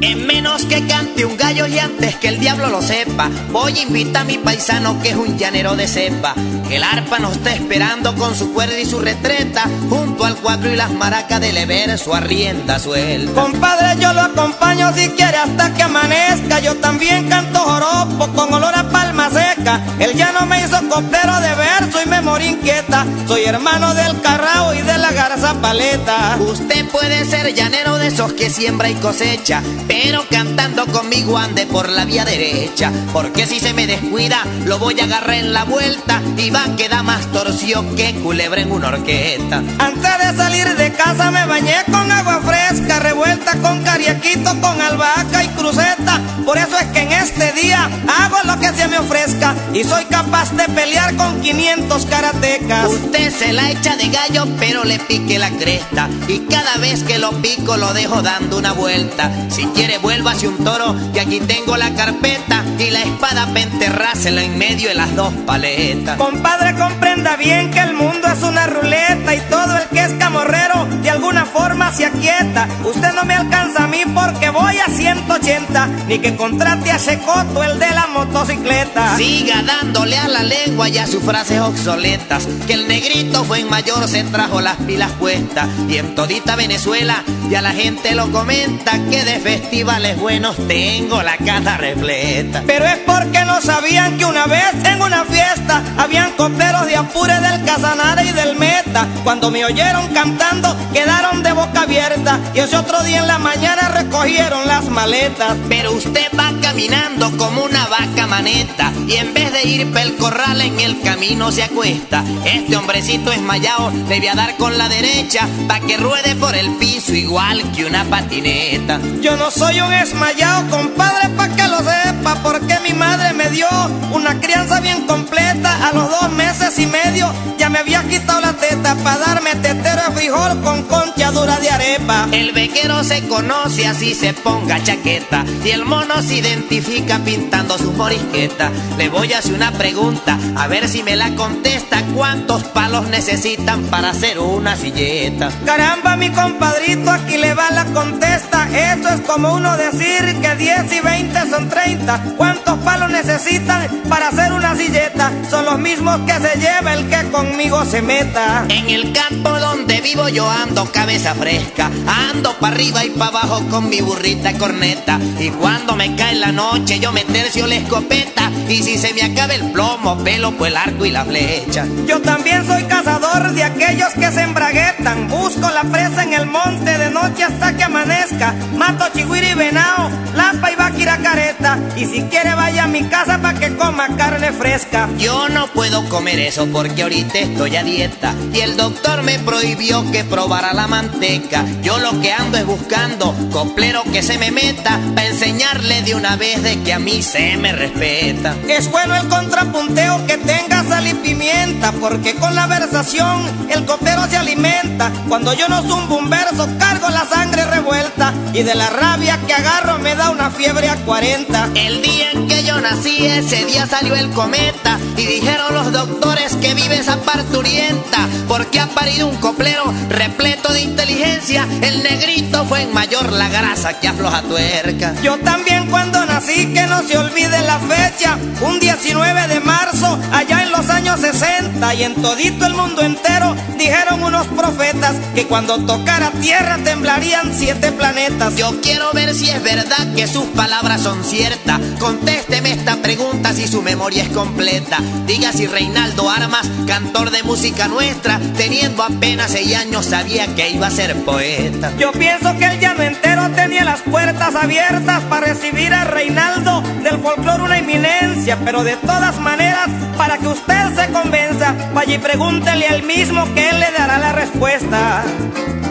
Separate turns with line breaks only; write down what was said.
En menos que cante un gallo y antes que el diablo lo sepa, voy a invitar a mi paisano que es un llanero de cepa. El arpa nos está esperando con su cuerda y su retreta, junto al cuatro y las maracas del verso a rienda suelta.
Compadre, yo lo acompaño si quiere hasta que amanezca. Yo también canto joropo con olor a palma seca. El llano me hizo copero de verso y me morí inquieta. Soy hermano del carrao y de la garza paleta.
Usted puede ser llanero de esos que siembra y cosecha, pero cantando conmigo ande por la vía derecha, porque si se me descuida lo voy a agarrar en la vuelta y va a quedar más torcido que culebra en una horqueta.
Antes de salir de casa me bañé con agua fresca, revuelta con cariaquito, con albahaca y cruceta. Por eso es que en este día hago lo que se me ofrezca y soy capaz de pelear con 500 karatecas.
Usted se la echa de gallo pero le pique la cresta, y cada vez que lo pico lo dejo dando una vuelta. Si quiere vuelva hacia un toro, que aquí tengo la carpeta y la espada pa' enterrársela en medio de las dos paletas.
Compadre, comprenda bien que el mundo es una ruleta y todo el que es camorrero de alguna forma se aquieta. Usted no me alcanza a mí porque voy a 180, ni que contrate a Checoto, el de la motocicleta.
Siga dándole a la lengua y a sus frases obsoletas, que el negrito fue en mayor, se trajo las pilas puestas, y en todita Venezuela ya la gente lo comenta, que de festivales buenos tengo la casa repleta.
Pero es porque no sabían que una vez en una fiesta habían copleros de Apure, del Casanare y del Meta. Cuando me oyeron cantando quedaron de boca abierta y ese otro día en la mañana recogieron las maletas.
Pero usted va caminando como una vaca maneta y en vez de ir pel corral en el camino se acuesta. Este hombrecito esmayado le voy a dar con la derecha pa' que ruede por el piso igual que una patineta.
Yo no soy un esmayado, compadre, pa' que lo sepa, porque mi madre me dio una crianza bien completa. A los 2 meses y medio ya me había quitado la teta pa' darme tetero de frijol con concha dura de arepa.
El veguero se conoce así se ponga chaqueta, y el mono se identifica pintando su morisqueta. Le voy a hacer una pregunta, a ver si me la contesta. ¿Cuántos palos necesitan para hacer una silleta?
Caramba, mi compadrito, aquí le va la contesta. Eso es como uno decir que 10 y 20 son 30. ¿Cuántos palos necesitan para hacer una silleta? Son los mismos que se lleva el que conmigo se meta.
En el campo donde vivo yo ando cabeza fresca, ando pa' arriba y pa' abajo con mi burrita corneta, y cuando me cae la noche yo me tercio la escopeta, y si se me acaba el plomo pelo pues el arco y la flecha.
Yo también soy cazador de aquellos que se embraguetan, busco la presa en el monte de noche hasta que amanezca, mato chigüiri y venao, lampa y vaquira careta, y si quiere vaya a mi casa pa' que coma carne fresca.
Yo no puedo comer eso porque ahorita estoy a dieta y el doctor me prohibió que probara la manteca. Yo lo que ando es buscando coplero que se me meta pa' enseñarle de una vez de que a mí se me respeta.
Es bueno el contrapunteo que tenga sal y pimienta, porque con la versación el coplero se alimenta. Cuando yo no zumbo un verso cargo la sangre revuelta, y de la rabia que agarro me da una fiebre a 40.
El día en que yo nací, ese día salió el cometa, y dijeron los doctores que vive esa parturienta, porque ha parido un coplero repleto de inteligencia. El negrito fue en mayor la grasa que afloja tuerca.
Yo también cuando nací, que no se olvide la fecha, un 19 de marzo allá en los años 60, y en todito el mundo entero dijeron unos profetas que cuando tocara tierra temblarían 7 planetas.
Yo quiero ver si es verdad que sus palabras son ciertas. Contésteme esta pregunta si su memoria es completa. Diga si Reinaldo Armas, cantor de música nuestra, teniendo apenas 6 años sabía que iba a ser poeta.
Yo pienso que el llano entero tenía las puertas abiertas para recibir a Reinaldo, del folclore una eminencia, pero de todas maneras, para que usted se convenza, vaya y pregúntele al mismo que él le dará la respuesta.